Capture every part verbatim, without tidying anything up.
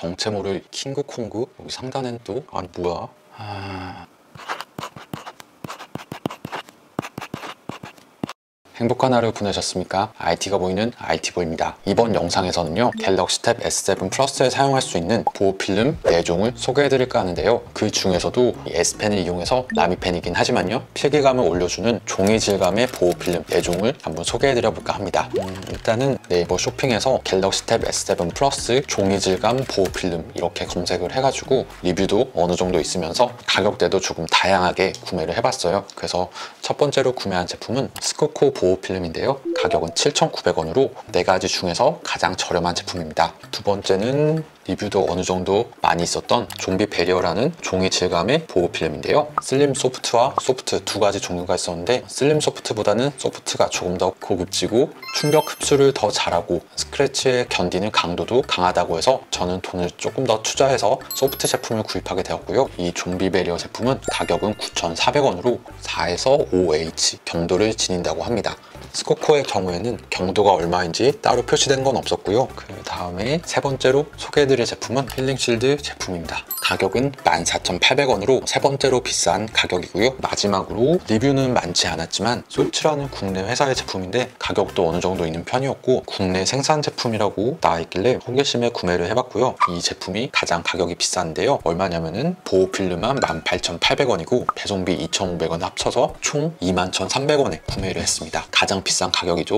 정체 모를 킹그콩그. 여기 상단엔 또 아니 뭐야. 아... 행복한 하루 보내셨습니까? 아이티가 보이는 아이티보입니다. 이번 영상에서는요, 갤럭시 탭 에스 세븐 플러스에 사용할 수 있는 보호필름 네 종을 소개해드릴까 하는데요. 그 중에서도 이 S펜을 이용해서 라미펜이긴 하지만요, 필기감을 올려주는 종이 질감의 보호필름 네 종을 한번 소개해드려볼까 합니다. 음, 일단은 네이버 쇼핑에서 갤럭시 탭 에스 세븐 플러스 종이 질감 보호필름 이렇게 검색을 해가지고 리뷰도 어느 정도 있으면서 가격대도 조금 다양하게 구매를 해봤어요. 그래서 첫 번째로 구매한 제품은 스코코 보호필름인데요. 가격은 칠천구백 원으로 네 가지 중에서 가장 저렴한 제품입니다. 두 번째는 리뷰도 어느 정도 많이 있었던 좀비 베리어라는 종이 질감의 보호필름인데요. 슬림 소프트와 소프트 두 가지 종류가 있었는데, 슬림 소프트보다는 소프트가 조금 더 고급지고 충격 흡수를 더 잘하고 스크래치에 견디는 강도도 강하다고 해서 저는 돈을 조금 더 투자해서 소프트 제품을 구입하게 되었고요. 이 좀비 베리어 제품은 가격은 구천사백 원으로 사에서 오 에이치 경도를 지닌다고 합니다. 스코코의 경우에는 경도가 얼마인지 따로 표시된 건 없었고요. 그 다음에 세 번째로 소개해드릴 제품은 힐링실드 제품입니다. 가격은 만 사천팔백 원으로 세 번째로 비싼 가격이고요. 마지막으로 리뷰는 많지 않았지만 솔츠라는 국내 회사의 제품인데 가격도 어느 정도 있는 편이었고 국내 생산 제품이라고 나와있길래 호기심에 구매를 해봤고요. 이 제품이 가장 가격이 비싼데요. 얼마냐면은 보호필름만 만 팔천팔백 원이고 배송비 이천오백 원 합쳐서 총 이만 천삼백 원에 구매를 했습니다. 가장 비싼 가격이죠.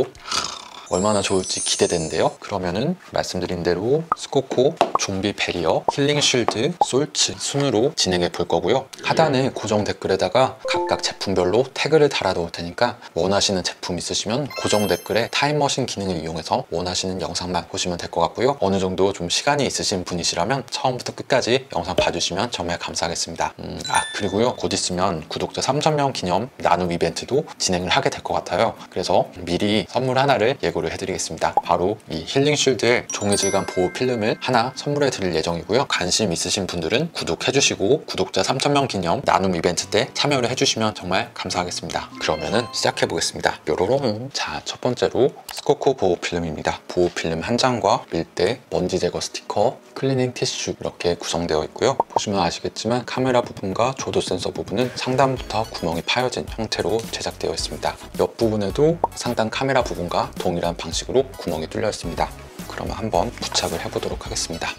얼마나 좋을지 기대되는데요. 그러면은 말씀드린 대로 스코코, 좀비 베리어, 힐링 쉴드, 솔츠 순으로 진행해 볼 거고요. 하단에 고정 댓글에다가 각각 제품별로 태그를 달아 놓을 테니까 원하시는 제품 있으시면 고정 댓글에 타임머신 기능을 이용해서 원하시는 영상만 보시면 될 것 같고요. 어느 정도 좀 시간이 있으신 분이시라면 처음부터 끝까지 영상 봐주시면 정말 감사하겠습니다. 음, 아 그리고요, 곧 있으면 구독자 삼천 명 기념 나눔 이벤트도 진행을 하게 될 것 같아요. 그래서 미리 선물 하나를 예고 를 해드리겠습니다. 바로 이 힐링 쉴드의 종이 질감 보호 필름을 하나 선물해 드릴 예정이고요. 관심 있으신 분들은 구독해 주시고 구독자 삼천 명 기념 나눔 이벤트 때 참여를 해주시면 정말 감사하겠습니다. 그러면은 시작해 보겠습니다. 뾰로롱. 자, 첫 번째로 스코코 보호 필름입니다. 보호 필름 한 장과 밀대, 먼지 제거 스티커, 클리닝 티슈 이렇게 구성되어 있고요. 보시면 아시겠지만 카메라 부분과 조도 센서 부분은 상단부터 구멍이 파여진 형태로 제작되어 있습니다. 옆 부분에도 상단 카메라 부분과 동일한 방식으로 구멍이 뚫려 있습니다. 그러면 한번 부착을 해보도록 하겠습니다.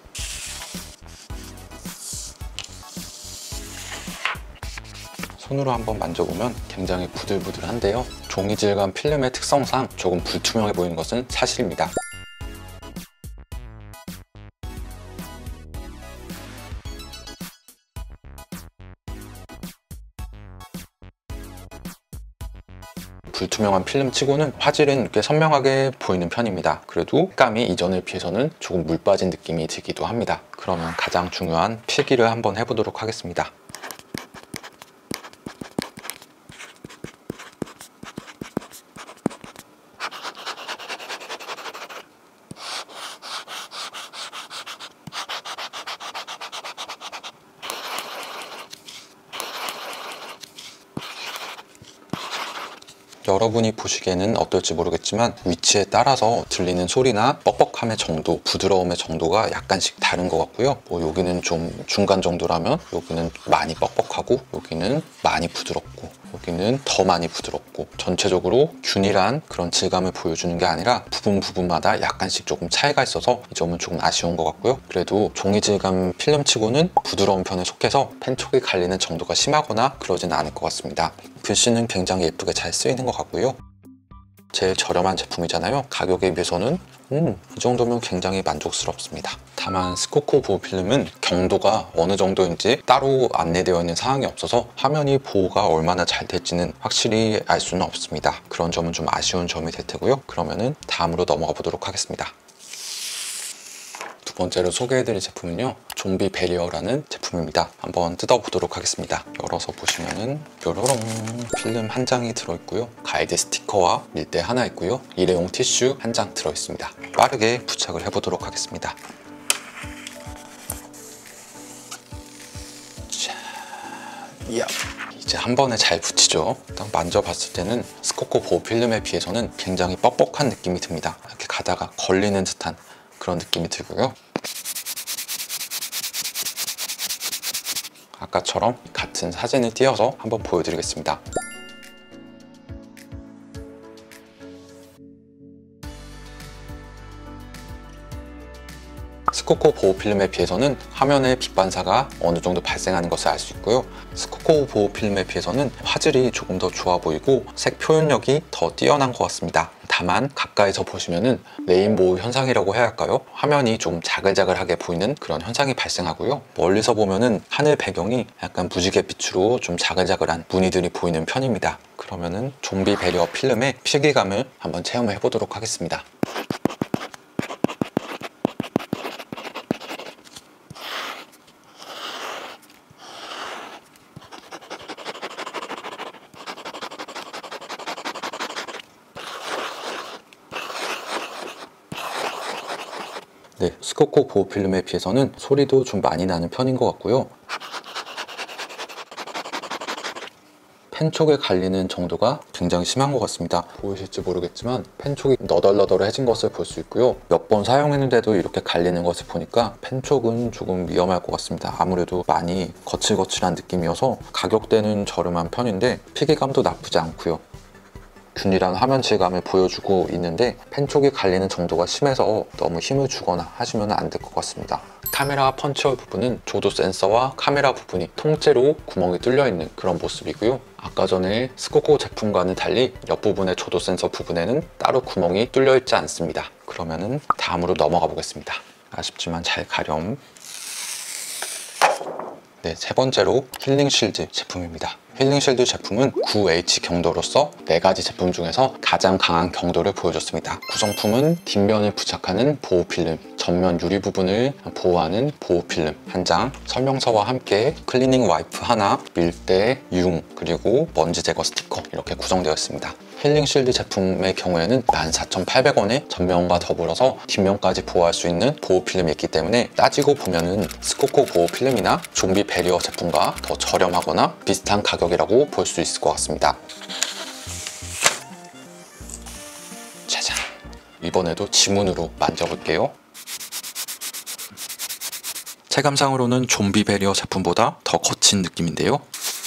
손으로 한번 만져보면 굉장히 부들부들한데요. 종이 질감 필름의 특성상 조금 불투명해 보이는 것은 사실입니다. 불투명한 필름 치고는 화질은 꽤 선명하게 보이는 편입니다. 그래도 색감이 이전에 비해서는 조금 물 빠진 느낌이 들기도 합니다. 그러면 가장 중요한 필기를 한번 해보도록 하겠습니다. 여러분이 보시기에는 어떨지 모르겠지만 위치에 따라서 들리는 소리나 뻑뻑함의 정도, 부드러움의 정도가 약간씩 다른 것 같고요. 뭐 여기는 좀 중간 정도라면 여기는 많이 뻑뻑하고 여기는 많이 부드럽고 여기는 더 많이 부드럽고 전체적으로 균일한 그런 질감을 보여주는 게 아니라 부분 부분마다 약간씩 조금 차이가 있어서 이 점은 조금 아쉬운 것 같고요. 그래도 종이 질감 필름치고는 부드러운 편에 속해서 펜촉이 갈리는 정도가 심하거나 그러진 않을 것 같습니다. 글씨는 굉장히 예쁘게 잘 쓰이는 것 같고요. 제일 저렴한 제품이잖아요. 가격에 비해서는 음, 이 정도면 굉장히 만족스럽습니다. 다만 스코코 보호필름은 경도가 어느 정도인지 따로 안내되어 있는 사항이 없어서 화면이 보호가 얼마나 잘 될지는 확실히 알 수는 없습니다. 그런 점은 좀 아쉬운 점이 될 테고요. 그러면은 다음으로 넘어가 보도록 하겠습니다. 두 번째로 소개해드릴 제품은요, 좀비 베리어라는 제품입니다. 한번 뜯어보도록 하겠습니다. 열어서 보시면은 뾰로롱 필름 한 장이 들어있고요. 가이드 스티커와 밀대 하나 있고요. 일회용 티슈 한 장 들어있습니다. 빠르게 부착을 해보도록 하겠습니다. 자, 이야. 이제 한 번에 잘 붙이죠. 일단 만져봤을 때는 스코코 보호 필름에 비해서는 굉장히 뻑뻑한 느낌이 듭니다. 이렇게 가다가 걸리는 듯한 그런 느낌이 들고요. 아까처럼 같은 사진을 띄어서 한번 보여드리겠습니다. 스코코 보호 필름에 비해서는 화면에 빛 반사가 어느 정도 발생하는 것을 알 수 있고요. 스코코 보호 필름에 비해서는 화질이 조금 더 좋아 보이고 색 표현력이 더 뛰어난 것 같습니다. 다만 가까이서 보시면은 레인보우 현상이라고 해야 할까요? 화면이 좀 자글자글하게 보이는 그런 현상이 발생하고요. 멀리서 보면은 하늘 배경이 약간 무지갯빛으로 좀 자글자글한 무늬들이 보이는 편입니다. 그러면은 좀비 배리어 필름의 필기감을 한번 체험을 해보도록 하겠습니다. 네, 스코코 보호 필름에 비해서는 소리도 좀 많이 나는 편인 것 같고요. 펜 촉에 갈리는 정도가 굉장히 심한 것 같습니다. 보이실지 모르겠지만 펜 촉이 너덜너덜해진 것을 볼 수 있고요. 몇 번 사용했는데도 이렇게 갈리는 것을 보니까 펜 촉은 조금 위험할 것 같습니다. 아무래도 많이 거칠거칠한 느낌이어서 가격대는 저렴한 편인데 필기감도 나쁘지 않고요. 균일한 화면 질감을 보여주고 있는데 펜 촉이 갈리는 정도가 심해서 너무 힘을 주거나 하시면 안 될 것 같습니다. 카메라 펀치홀 부분은 조도 센서와 카메라 부분이 통째로 구멍이 뚫려 있는 그런 모습이고요. 아까 전에 스코코 제품과는 달리 옆부분의 조도 센서 부분에는 따로 구멍이 뚫려 있지 않습니다. 그러면은 다음으로 넘어가 보겠습니다. 아쉽지만 잘 가렴. 네, 세 번째로 힐링 실드 제품입니다. 힐링 실드 제품은 구 에이치 경도로서 네 가지 제품 중에서 가장 강한 경도를 보여줬습니다. 구성품은 뒷면을 부착하는 보호 필름, 전면 유리 부분을 보호하는 보호 필름 한 장, 설명서와 함께 클리닝 와이프 하나, 밀대, 융, 그리고 먼지 제거 스티커 이렇게 구성되어 있습니다. 힐링 실드 제품의 경우에는 만 사천팔백 원에 전면과 더불어서 뒷면까지 보호할 수 있는 보호 필름이 있기 때문에 따지고 보면은 스코코 보호 필름이나 좀비 배리어 제품과 더 저렴하거나 비슷한 가격이라고 볼 수 있을 것 같습니다. 짜잔! 이번에도 지문으로 만져볼게요. 체감상으로는 좀비 배리어 제품보다 더 거친 느낌인데요.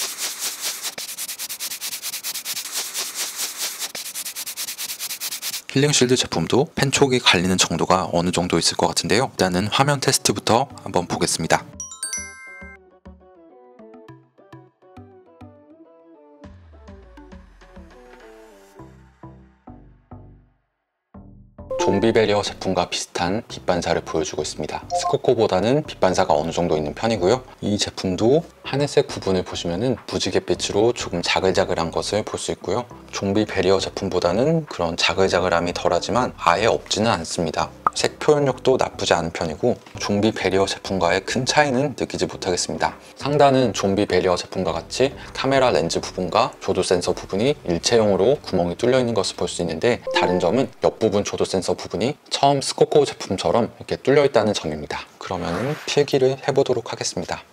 힐링 실드 제품도 펜 촉이 갈리는 정도가 어느 정도 있을 것 같은데요. 일단은 화면 테스트부터 한번 보겠습니다. 좀비 배리어 제품과 비슷한 빛 반사를 보여주고 있습니다. 스코코보다는 빛 반사가 어느 정도 있는 편이고요. 이 제품도 하늘색 부분을 보시면은 무지갯빛으로 조금 자글자글한 것을 볼 수 있고요. 좀비 배리어 제품보다는 그런 자글자글함이 덜하지만 아예 없지는 않습니다. 색 표현력도 나쁘지 않은 편이고 좀비 배리어 제품과의 큰 차이는 느끼지 못하겠습니다. 상단은 좀비 배리어 제품과 같이 카메라 렌즈 부분과 조도 센서 부분이 일체형으로 구멍이 뚫려 있는 것을 볼 수 있는데 다른 점은 옆부분 조도 센서 부분이 처음 스코코 제품처럼 이렇게 뚫려 있다는 점입니다. 그러면 필기를 해보도록 하겠습니다.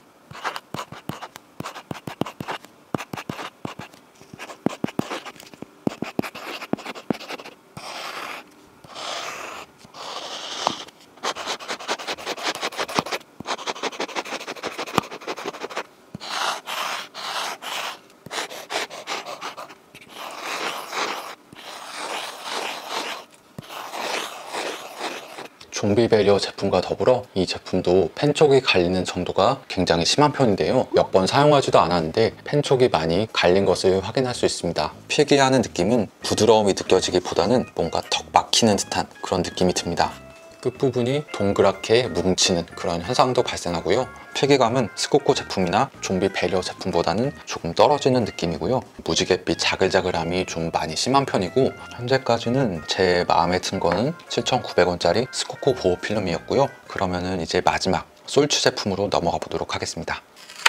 좀비 배리어 제품과 더불어 이 제품도 펜 촉이 갈리는 정도가 굉장히 심한 편인데요. 몇 번 사용하지도 않았는데 펜 촉이 많이 갈린 것을 확인할 수 있습니다. 필기하는 느낌은 부드러움이 느껴지기보다는 뭔가 턱 막히는 듯한 그런 느낌이 듭니다. 끝부분이 동그랗게 뭉치는 그런 현상도 발생하고요. 필기감은 스코코 제품이나 좀비 배리어 제품보다는 조금 떨어지는 느낌이고요. 무지갯빛 자글자글함이 좀 많이 심한 편이고 현재까지는 제 마음에 든 거는 칠천구백 원짜리 스코코 보호 필름이었고요. 그러면은 이제 마지막 솔츠 제품으로 넘어가 보도록 하겠습니다.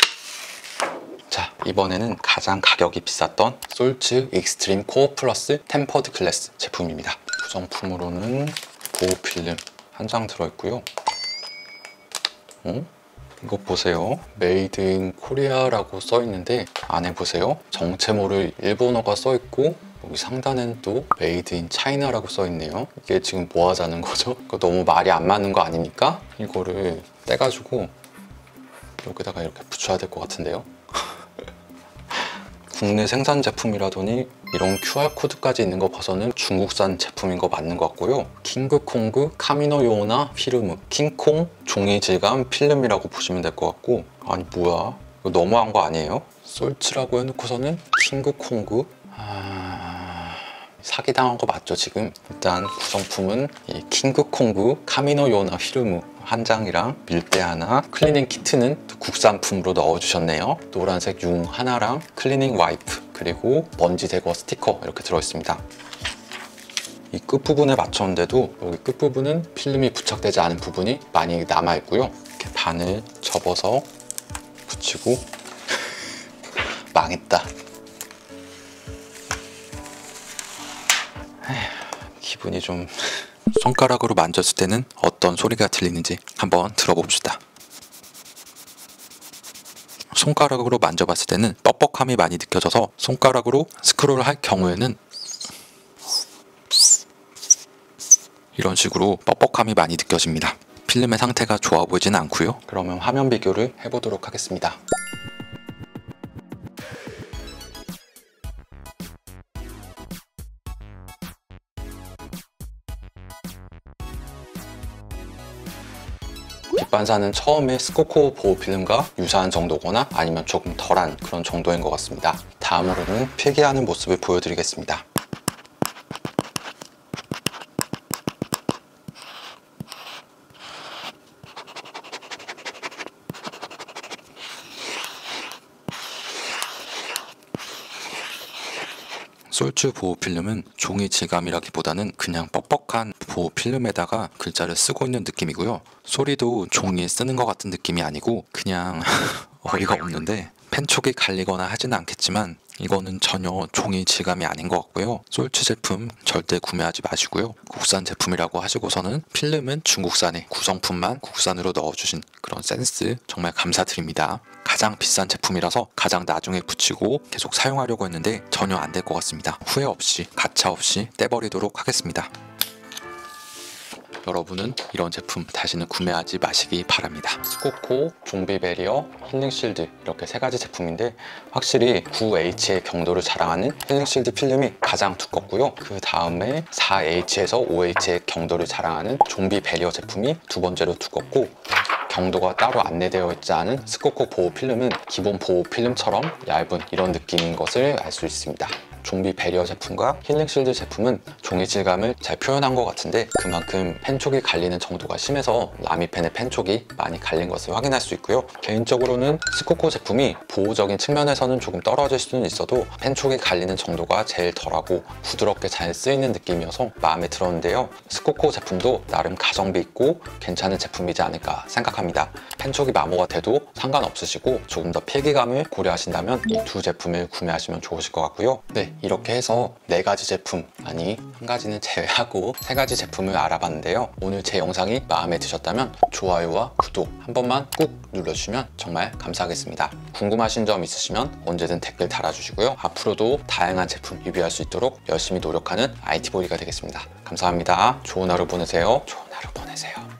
자, 이번에는 가장 가격이 비쌌던 솔츠 익스트림 코어 플러스 템퍼드 글래스 제품입니다. 구성품으로는 보호 필름 한 장 들어있고요. 어? 이거 보세요. 메이드 인 코리아라고 써있는데 안에 보세요. 정체모를 일본어가 써있고 여기 상단엔 또 메이드 인 차이나라고 써있네요. 이게 지금 뭐 하자는 거죠? 이거 너무 말이 안 맞는 거 아닙니까? 이거를 떼가지고 여기다가 이렇게 붙여야 될 것 같은데요. 국내 생산 제품이라더니 이런 큐알코드까지 있는 거 봐서는 중국산 제품인 거 맞는 것 같고요. 킹그콩그 카미노 요오나 필름, 킹콩 종이 질감 필름이라고 보시면 될 것 같고, 아니 뭐야, 이거 너무한 거 아니에요? 솔츠라고 해놓고서는 킹그콩그? 아... 사기당한 거 맞죠 지금? 일단 구성품은 이 킹그콩그 카미노 요오나 필름 한 장이랑 밀대 하나, 클리닝 키트는 국산품으로 넣어주셨네요. 노란색 융 하나랑 클리닝 와이프, 그리고 먼지 제거 스티커 이렇게 들어있습니다. 이 끝부분에 맞췄는데도 여기 끝부분은 필름이 부착되지 않은 부분이 많이 남아있고요. 이렇게 반을 접어서 붙이고 망했다. 에휴, 기분이 좀... 손가락으로 만졌을 때는 어떤 소리가 들리는지 한번 들어봅시다. 손가락으로 만져봤을 때는 뻑뻑함이 많이 느껴져서 손가락으로 스크롤을 할 경우에는 이런 식으로 뻑뻑함이 많이 느껴집니다. 필름의 상태가 좋아 보이진 않고요. 그러면 화면 비교를 해보도록 하겠습니다. 뒷반사는 처음에 스코코 보호 필름과 유사한 정도거나 아니면 조금 덜한 그런 정도인 것 같습니다. 다음으로는 필기하는 모습을 보여드리겠습니다. 솔츠 보호 필름은 종이 질감이라기보다는 그냥 뻑뻑한 보호 필름에다가 글자를 쓰고 있는 느낌이고요. 소리도 종이에 쓰는 것 같은 느낌이 아니고 그냥 어이가 없는데, 펜촉이 갈리거나 하지는 않겠지만 이거는 전혀 종이 질감이 아닌 것 같고요. 솔츠 제품 절대 구매하지 마시고요. 국산 제품이라고 하시고서는 필름은 중국산에 구성품만 국산으로 넣어주신 그런 센스 정말 감사드립니다. 가장 비싼 제품이라서 가장 나중에 붙이고 계속 사용하려고 했는데 전혀 안 될 것 같습니다. 후회 없이 가차 없이 떼버리도록 하겠습니다. 여러분은 이런 제품 다시는 구매하지 마시기 바랍니다. 스코코, 좀비 베리어, 힐링 실드 이렇게 세 가지 제품인데 확실히 구 에이치의 경도를 자랑하는 힐링 실드 필름이 가장 두껍고요. 그 다음에 사 에이치에서 오 에이치의 경도를 자랑하는 좀비 베리어 제품이 두 번째로 두껍고, 경도가 따로 안내되어 있지 않은 스코코 보호 필름은 기본 보호 필름처럼 얇은 이런 느낌인 것을 알 수 있습니다. 좀비 베리어 제품과 힐링 실드 제품은 종이 질감을 잘 표현한 것 같은데 그만큼 펜촉이 갈리는 정도가 심해서 라미펜의 펜촉이 많이 갈린 것을 확인할 수 있고요. 개인적으로는 스코코 제품이 보호적인 측면에서는 조금 떨어질 수는 있어도 펜촉이 갈리는 정도가 제일 덜하고 부드럽게 잘 쓰이는 느낌이어서 마음에 들었는데요. 스코코 제품도 나름 가성비 있고 괜찮은 제품이지 않을까 생각합니다. 펜촉이 마모가 돼도 상관없으시고 조금 더 필기감을 고려하신다면 이 두 제품을 구매하시면 좋으실 것 같고요. 네, 이렇게 해서 네 가지 제품, 아니 한 가지는 제외하고 세 가지 제품을 알아봤는데요. 오늘 제 영상이 마음에 드셨다면 좋아요와 구독 한 번만 꾹 눌러주시면 정말 감사하겠습니다. 궁금하신 점 있으시면 언제든 댓글 달아주시고요. 앞으로도 다양한 제품 리뷰할 수 있도록 열심히 노력하는 아이티보이가 되겠습니다. 감사합니다. 좋은 하루 보내세요. 좋은 하루 보내세요.